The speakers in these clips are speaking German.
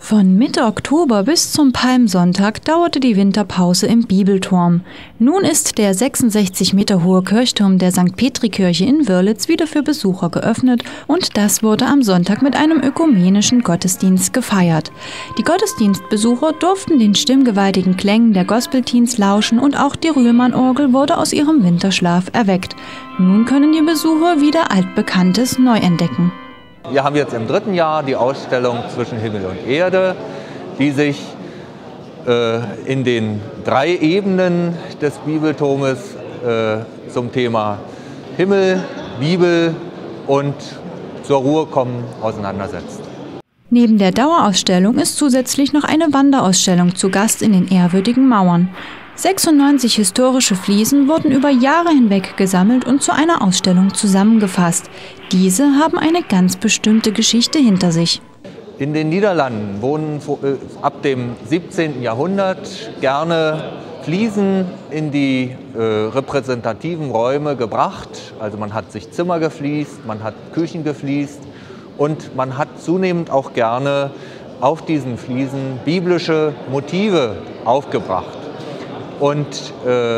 Von Mitte Oktober bis zum Palmsonntag dauerte die Winterpause im Bibelturm. Nun ist der 66 Meter hohe Kirchturm der St. Petri-Kirche in Wörlitz wieder für Besucher geöffnet und das wurde am Sonntag mit einem ökumenischen Gottesdienst gefeiert. Die Gottesdienstbesucher durften den stimmgewaltigen Klängen der Gospelteens lauschen und auch die Rühlmann-Orgel wurde aus ihrem Winterschlaf erweckt. Nun können die Besucher wieder Altbekanntes neu entdecken. Wir haben jetzt im 3. Jahr die Ausstellung Zwischen Himmel und Erde, die sich in den 3 Ebenen des Bibelturmes zum Thema Himmel, Bibel und zur Ruhe kommen auseinandersetzt. Neben der Dauerausstellung ist zusätzlich noch eine Wanderausstellung zu Gast in den ehrwürdigen Mauern. 96 historische Fliesen wurden über Jahre hinweg gesammelt und zu einer Ausstellung zusammengefasst. Diese haben eine ganz bestimmte Geschichte hinter sich. In den Niederlanden wurden ab dem 17. Jahrhundert gerne Fliesen in die repräsentativen Räume gebracht. Also man hat sich Zimmer gefliest, man hat Küchen gefliest und man hat zunehmend auch gerne auf diesen Fliesen biblische Motive aufgebracht. Und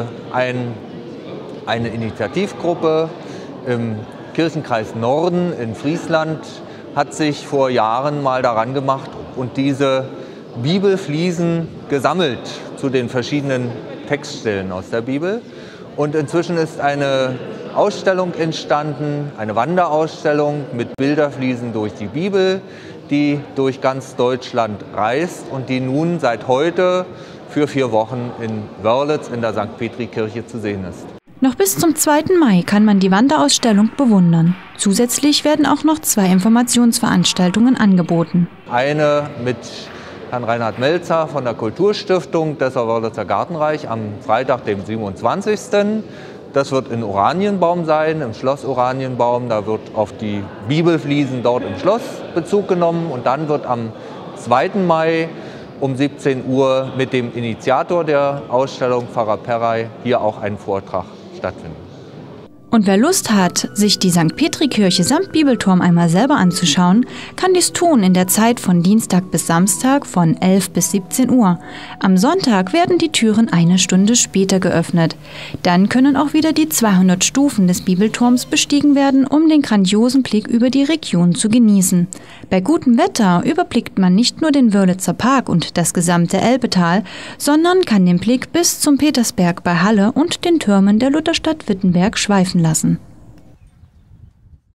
eine Initiativgruppe im Kirchenkreis Norden in Friesland hat sich vor Jahren mal daran gemacht und diese Bibelfliesen gesammelt zu den verschiedenen Textstellen aus der Bibel. Und inzwischen ist eine Ausstellung entstanden, eine Wanderausstellung mit Bilderfliesen durch die Bibel, die durch ganz Deutschland reist und die nun seit heute für 4 Wochen in Wörlitz in der St. Petri-Kirche zu sehen ist. Noch bis zum 2. Mai kann man die Wanderausstellung bewundern. Zusätzlich werden auch noch 2 Informationsveranstaltungen angeboten. Eine mit Herrn Reinhard Melzer von der Kulturstiftung Dessau-Wörlitzer Gartenreich am Freitag, dem 27. Das wird in Oranienbaum sein, im Schloss Oranienbaum. Da wird auf die Bibelfliesen dort im Schloss Bezug genommen. Und dann wird am 2. Mai um 17 Uhr mit dem Initiator der Ausstellung, Pfarrer Perrey, hier auch ein Vortrag stattfinden. Und wer Lust hat, sich die St. Petri-Kirche samt Bibelturm einmal selber anzuschauen, kann dies tun in der Zeit von Dienstag bis Samstag von 11 bis 17 Uhr. Am Sonntag werden die Türen eine Stunde später geöffnet. Dann können auch wieder die 200 Stufen des Bibelturms bestiegen werden, um den grandiosen Blick über die Region zu genießen. Bei gutem Wetter überblickt man nicht nur den Wörlitzer Park und das gesamte Elbetal, sondern kann den Blick bis zum Petersberg bei Halle und den Türmen der Lutherstadt Wittenberg schweifen lassen.